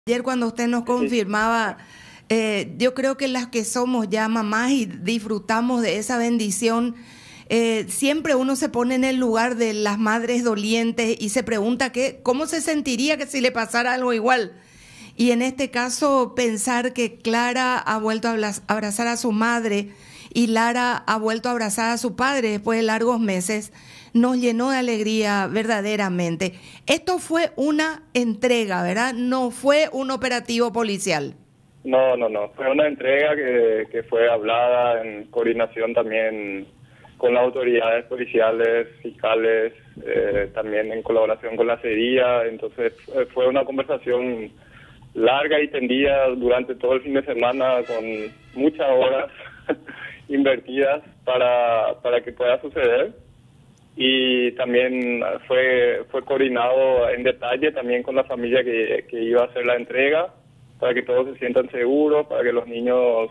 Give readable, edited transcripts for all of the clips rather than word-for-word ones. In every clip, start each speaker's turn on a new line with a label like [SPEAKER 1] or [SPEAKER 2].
[SPEAKER 1] Ayer cuando usted nos confirmaba, yo creo que las que somos ya mamás y disfrutamos de esa bendición, siempre uno se pone en el lugar de las madres dolientes y se pregunta cómo se sentiría que si le pasara algo igual. Y en este caso, pensar que Clara ha vuelto a abrazar a su madre y Lara ha vuelto a abrazar a su padre después de largos meses, nos llenó de alegría verdaderamente. Esto fue una entrega, ¿verdad? No fue un operativo policial.
[SPEAKER 2] No. Fue una entrega que fue hablada en coordinación también con las autoridades policiales, fiscales, también en colaboración con la CEDIA. Entonces fue una conversación larga y tendida durante todo el fin de semana con muchas horas invertidas para que pueda suceder. Y también fue coordinado en detalle también con la familia que iba a hacer la entrega, para que todos se sientan seguros, para que los niños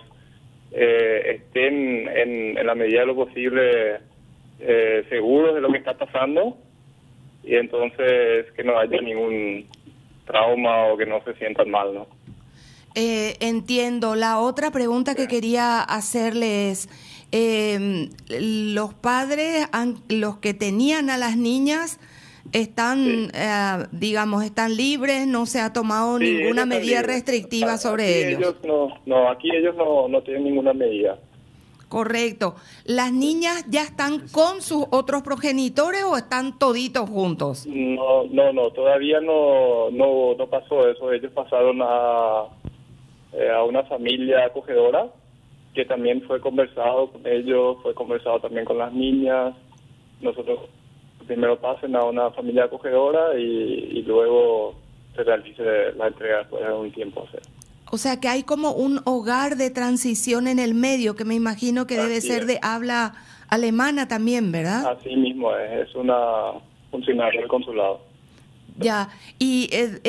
[SPEAKER 2] estén en la medida de lo posible seguros de lo que está pasando, y entonces que no haya ningún trauma o que no se sientan mal, ¿no?
[SPEAKER 1] Entiendo. La otra pregunta que quería hacerle es, los padres, los que tenían a las niñas, están, digamos, están libres, no se ha tomado ninguna medida restrictiva sobre ellos.
[SPEAKER 2] Aquí ellos no tienen ninguna medida.
[SPEAKER 1] Correcto. ¿Las niñas ya están con sus otros progenitores o están toditos juntos?
[SPEAKER 2] No, todavía no pasó eso. Ellos pasaron a una familia acogedora, que también fue conversado con ellos, fue conversado también con las niñas. Nosotros primero pasen a una familia acogedora y luego se realice la entrega después de un tiempo.
[SPEAKER 1] O sea que hay como un hogar de transición en el medio, que me imagino que debe ser de habla alemana también, ¿verdad?
[SPEAKER 2] Así mismo es una funcionaria del consulado.
[SPEAKER 1] Ya, y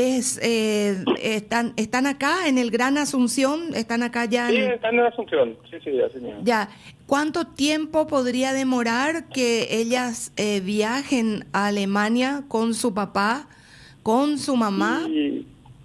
[SPEAKER 1] están acá en el Gran Asunción, están acá ya.
[SPEAKER 2] Sí, están en Asunción, sí, así mismo.
[SPEAKER 1] Ya, ¿cuánto tiempo podría demorar que ellas viajen a Alemania con su papá, con su mamá?
[SPEAKER 2] Sí.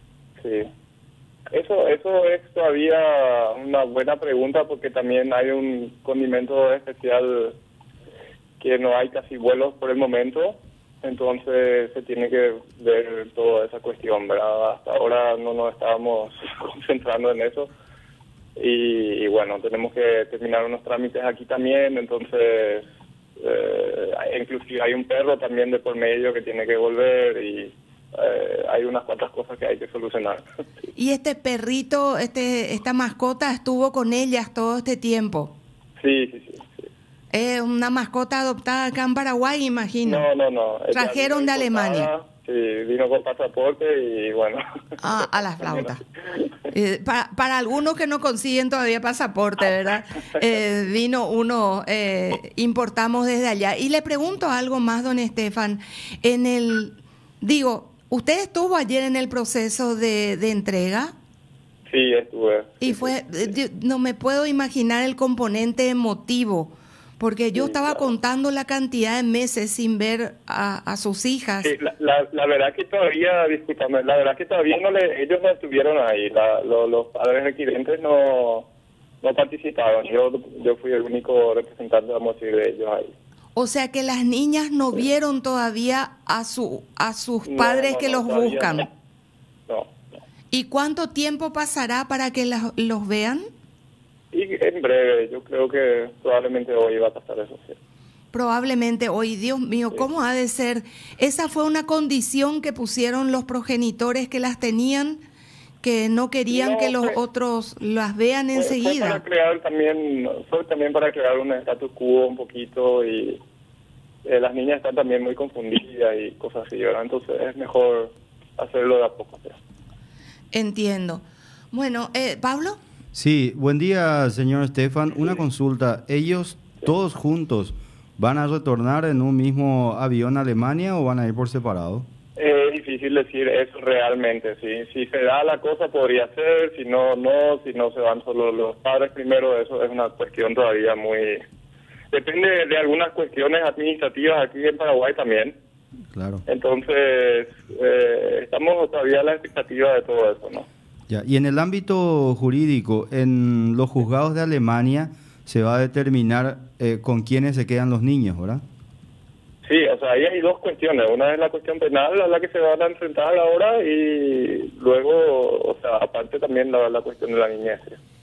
[SPEAKER 2] Eso es todavía una buena pregunta, porque también hay un condimento especial que no hay casi vuelos por el momento. Entonces se tiene que ver toda esa cuestión, ¿verdad? Hasta ahora no nos estábamos concentrando en eso. Y bueno, tenemos que terminar unos trámites aquí también. Entonces, inclusive hay un perro también de por medio que tiene que volver, y hay unas cuantas cosas que hay que solucionar.
[SPEAKER 1] ¿Y este perrito, esta mascota, estuvo con ellas todo este tiempo?
[SPEAKER 2] Sí.
[SPEAKER 1] Una mascota adoptada acá en Paraguay, imagino.
[SPEAKER 2] No.
[SPEAKER 1] Trajeron de Alemania.
[SPEAKER 2] Sí, vino con pasaporte y bueno.
[SPEAKER 1] A la flauta. Para algunos que no consiguen todavía pasaporte, ¿verdad? Vino uno, importamos desde allá. Y le pregunto algo más, don Estefan. ¿Usted estuvo ayer en el proceso de entrega?
[SPEAKER 2] Sí, estuve.
[SPEAKER 1] Y no me puedo imaginar el componente emotivo, porque yo estaba contando la cantidad de meses sin ver a sus hijas.
[SPEAKER 2] Sí, la verdad que todavía, discúlpame, la verdad que todavía ellos no estuvieron ahí, los padres requirentes no participaron. Yo fui el único representante, vamos a decir, de ellos ahí.
[SPEAKER 1] O sea que las niñas no vieron todavía a sus padres que los buscan.
[SPEAKER 2] No.
[SPEAKER 1] ¿Y cuánto tiempo pasará para que los vean?
[SPEAKER 2] Y en breve, yo creo que probablemente hoy va a pasar eso, sí.
[SPEAKER 1] Probablemente hoy. Dios mío, ¿cómo ha de ser? ¿Esa fue una condición que pusieron los progenitores que las tenían, que no querían que los otros las vean enseguida?
[SPEAKER 2] Fue también para crear un status quo un poquito, y las niñas están también muy confundidas y cosas así, ¿verdad? Entonces es mejor hacerlo de a poco.
[SPEAKER 1] Entiendo. Bueno, ¿Pablo?
[SPEAKER 3] Sí, buen día, señor Estefan. Una consulta. ¿Ellos todos juntos van a retornar en un mismo avión a Alemania o van a ir por separado?
[SPEAKER 2] Es difícil decir eso realmente. Si se da la cosa podría ser, si no se van solo los padres primero. Eso es una cuestión todavía muy... Depende de algunas cuestiones administrativas aquí en Paraguay también,
[SPEAKER 3] Claro.
[SPEAKER 2] Entonces, estamos todavía a la expectativa de todo eso, ¿no?
[SPEAKER 3] Ya. Y en el ámbito jurídico, en los juzgados de Alemania se va a determinar con quiénes se quedan los niños, ¿verdad?
[SPEAKER 2] Sí, o sea, ahí hay dos cuestiones. Una es la cuestión penal a la que se van a enfrentar ahora y luego, o sea, aparte también la cuestión de la niñez.